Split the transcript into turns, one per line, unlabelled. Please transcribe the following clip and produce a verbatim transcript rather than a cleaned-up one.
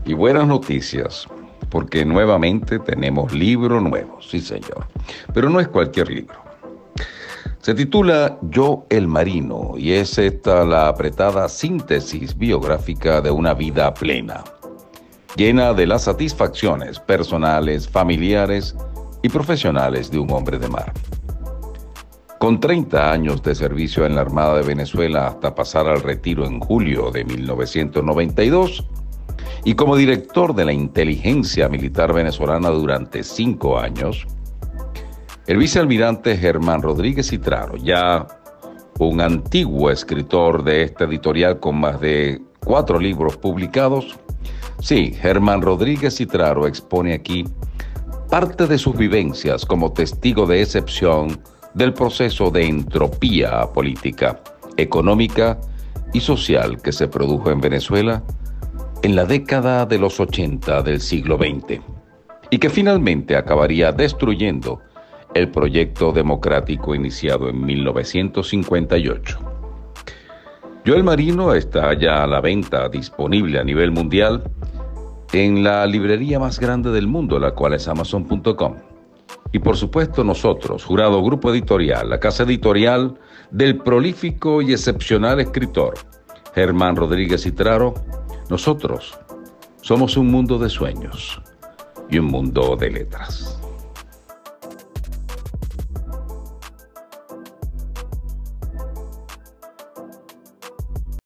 Y buenas noticias, porque nuevamente tenemos libro nuevo, sí señor. Pero no es cualquier libro. Se titula Yo el Marino y es esta la apretada síntesis biográfica de una vida plena, llena de las satisfacciones personales, familiares y profesionales de un hombre de mar. Con treinta años de servicio en la Armada de Venezuela hasta pasar al retiro en julio de mil novecientos noventa y dos, y como director de la inteligencia militar venezolana durante cinco años, el vicealmirante Germán Rodríguez Citraro, ya un antiguo escritor de esta editorial con más de cuatro libros publicados, sí, Germán Rodríguez Citraro expone aquí parte de sus vivencias como testigo de excepción del proceso de entropía política, económica y social que se produjo en Venezuela en la década de los ochenta del siglo veinte y que finalmente acabaría destruyendo el proyecto democrático iniciado en mil novecientos cincuenta y ocho. Yo el Marino está ya a la venta, disponible a nivel mundial en la librería más grande del mundo, la cual es amazon punto com. Y por supuesto nosotros, Jurado Grupo Editorial, la casa editorial del prolífico y excepcional escritor Germán Rodríguez Citraro, nosotros somos un mundo de sueños y un mundo de letras.